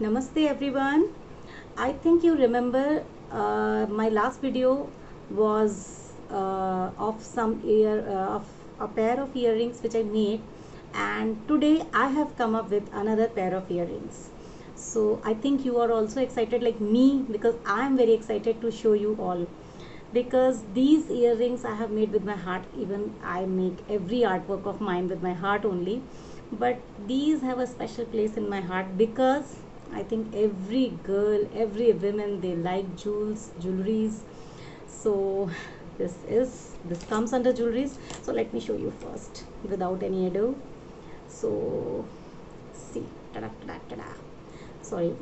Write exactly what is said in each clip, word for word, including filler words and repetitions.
Namaste everyone. I think you remember uh, my last video was uh, of some ear uh, of a pair of earrings which I made, and today I have come up with another pair of earrings. So I think you are also excited like me, because I am very excited to show you all, because these earrings I have made with my heart. Even I make every artwork of mine with my heart only, but these have a special place in my heart because I think every girl, every woman, they like jewels, jewelries. So this is this comes under jewelries. So let me show you first without any ado. So see, tada, tada, tada. Sorry,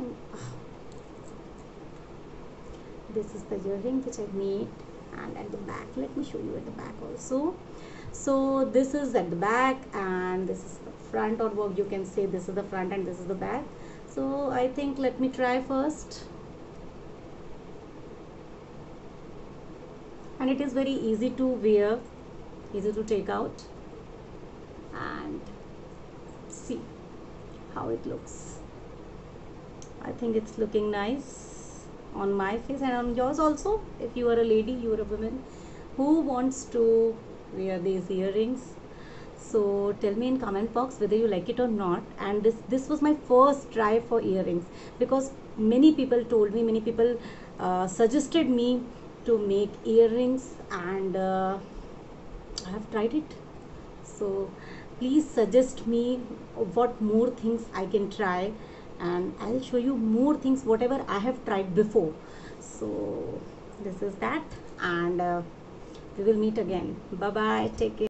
this is the earring which I made, and at the back, let me show you at the back also. So this is at the back, and this is the front, or what you can say, this is the front and this is the back. So I think let me try first, and it is very easy to wear, easy to take out, and see how it looks. I think it's looking nice on my face and on yours also. If you are a lady, you are a woman who wants to wear these earrings, so tell me in comment box whether you like it or not. And this this was my first try for earrings, because many people told me, many people uh, suggested me to make earrings, and uh, I have tried it. So please suggest me what more things I can try, and I'll show you more things whatever I have tried before. So this is that, and uh, we will meet again. Bye bye, take care.